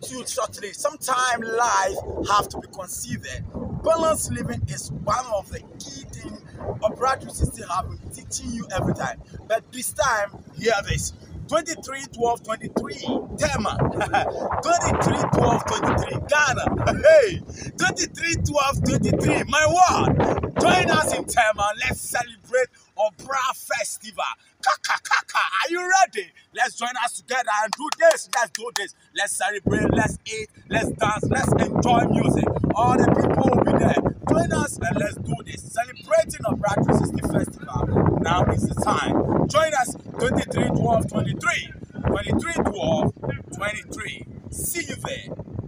to you shortly. Sometime life have to be considered. Balanced living is one of the key things Obra 360 have been teaching you every time. But this time, hear this. 23-12-23 Tema 23-12-23 Ghana. Hey, 23-12-23 my word. Join us in Tema. Let's celebrate Obra Festival. Kaka kaka, are you ready? Let's join us together and do this. Let's do this. Let's celebrate, let's eat, let's dance, let's enjoy music. All the people will be there. Join us and let's do this. Celebrating Obra 360 Festival. Now is the time. Join us 23-12-23. 23-12-23. See you there.